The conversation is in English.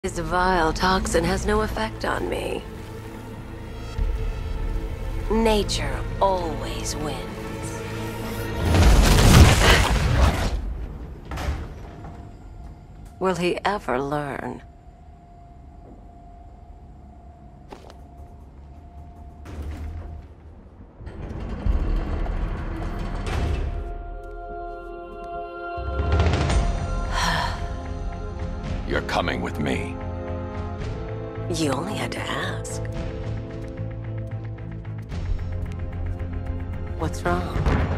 This vile toxin has no effect on me. Nature always wins. Will he ever learn? You're coming with me. You only had to ask. What's wrong?